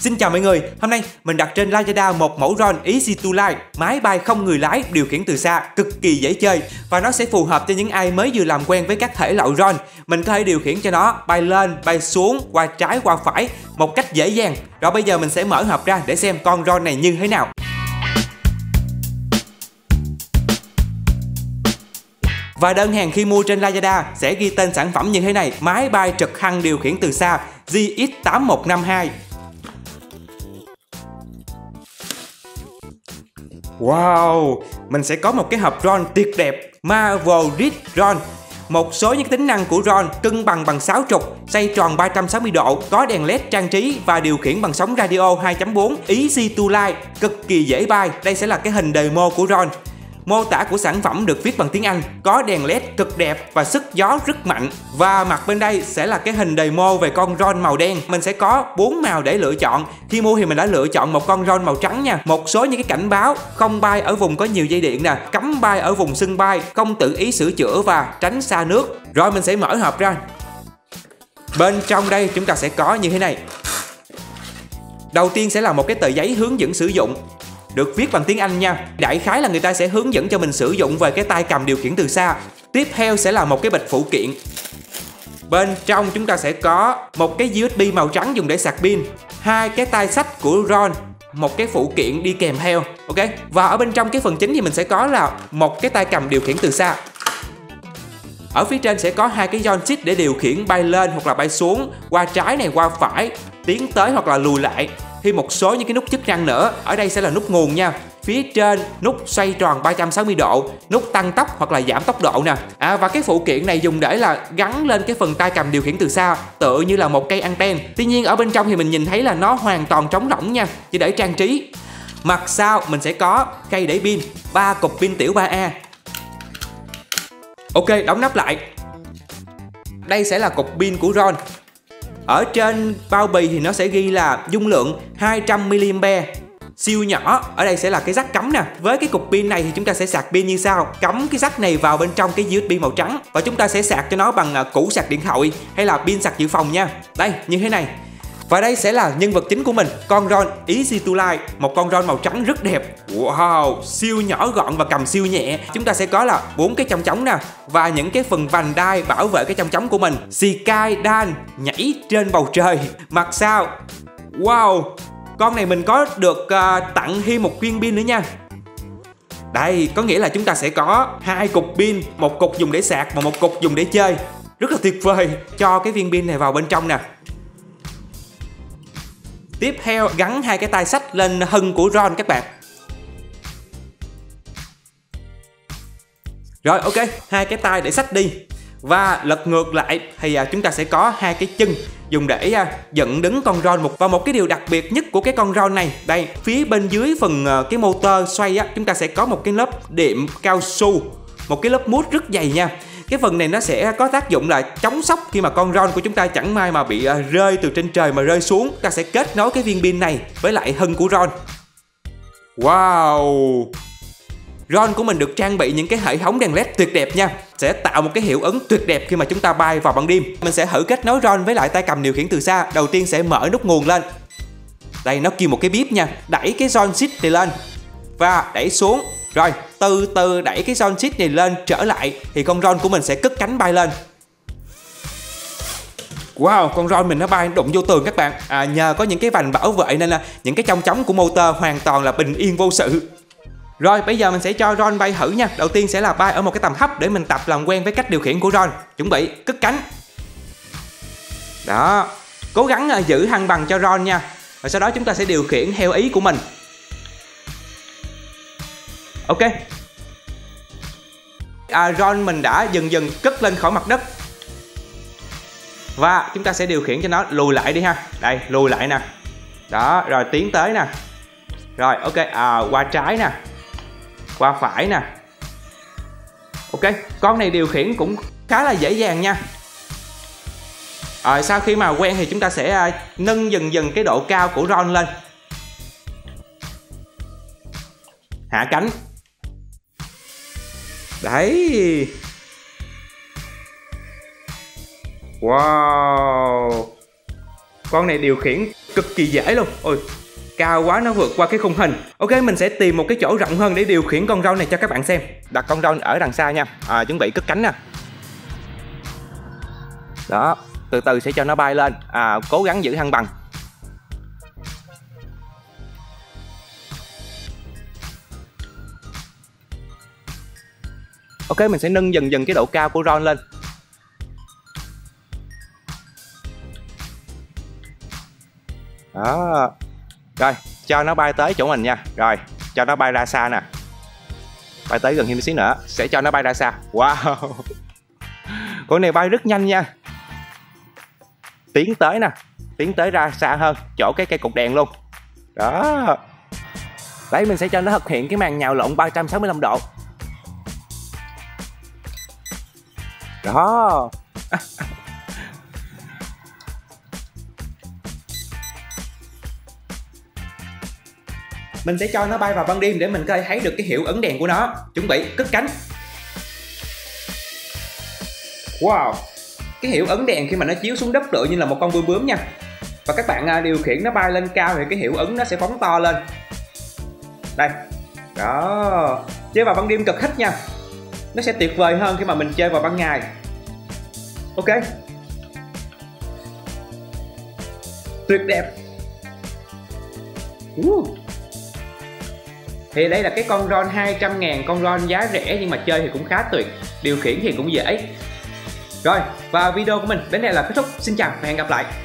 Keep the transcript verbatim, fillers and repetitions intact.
Xin chào mọi người, hôm nay mình đặt trên Lazada một mẫu drone Easy to Fly, máy bay không người lái, điều khiển từ xa, cực kỳ dễ chơi và nó sẽ phù hợp cho những ai mới vừa làm quen với các thể loại drone. Mình có thể điều khiển cho nó bay lên, bay xuống, qua trái, qua phải một cách dễ dàng. Rồi bây giờ mình sẽ mở hộp ra để xem con drone này như thế nào. Và đơn hàng khi mua trên Lazada sẽ ghi tên sản phẩm như thế này: máy bay trực thăng điều khiển từ xa G X tám một năm hai. Wow, mình sẽ có một cái hộp drone tuyệt đẹp Marvel Rig Drone. Một số những tính năng của drone: cân bằng bằng sáu trục, xoay tròn ba trăm sáu mươi độ, có đèn led trang trí và điều khiển bằng sóng radio hai chấm bốn, Easy to Fly, cực kỳ dễ bay. Đây sẽ là cái hình demo của drone. Mô tả của sản phẩm được viết bằng tiếng Anh, có đèn led cực đẹp và sức gió rất mạnh. Và mặt bên đây sẽ là cái hình demo về con drone màu đen. Mình sẽ có bốn màu để lựa chọn. Khi mua thì mình đã lựa chọn một con drone màu trắng nha. Một số những cái cảnh báo: không bay ở vùng có nhiều dây điện nè, cấm bay ở vùng sân bay, không tự ý sửa chữa và tránh xa nước. Rồi mình sẽ mở hộp ra. Bên trong đây chúng ta sẽ có như thế này. Đầu tiên sẽ là một cái tờ giấy hướng dẫn sử dụng, được viết bằng tiếng Anh nha. Đại khái là người ta sẽ hướng dẫn cho mình sử dụng về cái tay cầm điều khiển từ xa. Tiếp theo sẽ là một cái bịch phụ kiện. Bên trong chúng ta sẽ có một cái u ét bê màu trắng dùng để sạc pin, hai cái tay xách của drone, một cái phụ kiện đi kèm theo. Ok. Và ở bên trong cái phần chính thì mình sẽ có là một cái tay cầm điều khiển từ xa. Ở phía trên sẽ có hai cái joystick để điều khiển bay lên hoặc là bay xuống, qua trái này, qua phải, tiến tới hoặc là lùi lại. Thêm một số những cái nút chức năng nữa. Ở đây sẽ là nút nguồn nha. Phía trên nút xoay tròn ba trăm sáu mươi độ, nút tăng tốc hoặc là giảm tốc độ nè. À, và cái phụ kiện này dùng để là gắn lên cái phần tay cầm điều khiển từ xa, tựa như là một cây anten. Tuy nhiên ở bên trong thì mình nhìn thấy là nó hoàn toàn trống rỗng nha, chỉ để trang trí. Mặt sau mình sẽ có cây để pin, ba cục pin tiểu ba A. Ok, đóng nắp lại. Đây sẽ là cục pin của drone. Ở trên bao bì thì nó sẽ ghi là dung lượng hai trăm mi-li-am-pe, siêu nhỏ. Ở đây sẽ là cái jack cắm nè. Với cái cục pin này thì chúng ta sẽ sạc pin như sau: cắm cái jack này vào bên trong cái u ét bê màu trắng và chúng ta sẽ sạc cho nó bằng củ sạc điện thoại hay là pin sạc dự phòng nha. Đây, như thế này. Và đây sẽ là nhân vật chính của mình, con drone Easy to Fly, một con drone màu trắng rất đẹp. Wow, siêu nhỏ gọn và cầm siêu nhẹ. Chúng ta sẽ có là bốn cái chong chóng nè và những cái phần vành đai bảo vệ cái chong chóng của mình. Sky Dan nhảy trên bầu trời. Mặt sau, wow, con này mình có được uh, tặng thêm một viên pin nữa nha. Đây, có nghĩa là chúng ta sẽ có hai cục pin, một cục dùng để sạc và một cục dùng để chơi. Rất là tuyệt vời. Cho cái viên pin này vào bên trong nè. Tiếp theo gắn hai cái tay xách lên hông của drone các bạn. Rồi ok, hai cái tay để xách đi. Và lật ngược lại thì chúng ta sẽ có hai cái chân dùng để dựng đứng con drone. Một và một cái điều đặc biệt nhất của cái con drone này, đây, phía bên dưới phần cái motor xoay á, chúng ta sẽ có một cái lớp đệm cao su, một cái lớp mút rất dày nha. Cái phần này nó sẽ có tác dụng là chống sốc khi mà con drone của chúng ta chẳng may mà bị uh, rơi từ trên trời mà rơi xuống. Ta sẽ kết nối cái viên pin này với lại hông của drone. Wow, drone của mình được trang bị những cái hệ thống đèn led tuyệt đẹp nha, sẽ tạo một cái hiệu ứng tuyệt đẹp khi mà chúng ta bay vào ban đêm. Mình sẽ thử kết nối drone với lại tay cầm điều khiển từ xa. Đầu tiên sẽ mở nút nguồn lên. Đây, nó kêu một cái bếp nha. Đẩy cái joystick này lên và đẩy xuống. Rồi từ từ đẩy cái joystick này lên trở lại thì con drone của mình sẽ cất cánh bay lên. Wow, con drone mình nó bay đụng vô tường các bạn. À, nhờ có những cái vành bảo vệ nên là những cái chong chóng của motor hoàn toàn là bình yên vô sự. Rồi bây giờ mình sẽ cho drone bay thử nha. Đầu tiên sẽ là bay ở một cái tầm thấp để mình tập làm quen với cách điều khiển của drone. Chuẩn bị cất cánh. Đó, cố gắng giữ thăng bằng cho drone nha. Và sau đó chúng ta sẽ điều khiển theo ý của mình. Ok. À, drone mình đã dần dần cất lên khỏi mặt đất. Và chúng ta sẽ điều khiển cho nó lùi lại đi ha. Đây, lùi lại nè. Đó, rồi tiến tới nè. Rồi, ok, à, qua trái nè, qua phải nè. Ok, con này điều khiển cũng khá là dễ dàng nha. À, sau khi mà quen thì chúng ta sẽ uh, nâng dần dần cái độ cao của drone lên. Hạ cánh. Đấy. Wow. Con này điều khiển cực kỳ dễ luôn. Ôi, cao quá, nó vượt qua cái khung hình. Ok, mình sẽ tìm một cái chỗ rộng hơn để điều khiển con drone này cho các bạn xem. Đặt con drone ở đằng xa nha. À, chuẩn bị cất cánh nè. Đó, từ từ sẽ cho nó bay lên. À, cố gắng giữ thăng bằng. Ok, mình sẽ nâng dần dần cái độ cao của drone lên. Đó. Rồi, cho nó bay tới chỗ mình nha. Rồi, cho nó bay ra xa nè. Bay tới gần thêm xíu nữa. Sẽ cho nó bay ra xa. Wow. Con này bay rất nhanh nha. Tiến tới nè. Tiến tới ra xa hơn. Chỗ cái cây cột đèn luôn. Đó. Đấy, mình sẽ cho nó thực hiện cái màn nhào lộn ba trăm sáu mươi lăm độ. Đó. Mình sẽ cho nó bay vào ban đêm để mình có thể thấy được cái hiệu ứng đèn của nó. Chuẩn bị cất cánh. Wow. Cái hiệu ứng đèn khi mà nó chiếu xuống đất tựa như là một con bướm bướm nha. Và các bạn điều khiển nó bay lên cao thì cái hiệu ứng nó sẽ phóng to lên. Đây. Đó. Chơi vào ban đêm cực thích nha. Nó sẽ tuyệt vời hơn khi mà mình chơi vào ban ngày. Ok. Tuyệt đẹp. uh. Thì đây là cái con drone hai trăm ngàn, con drone giá rẻ nhưng mà chơi thì cũng khá tuyệt. Điều khiển thì cũng dễ. Rồi, và video của mình đến đây là kết thúc. Xin chào và hẹn gặp lại.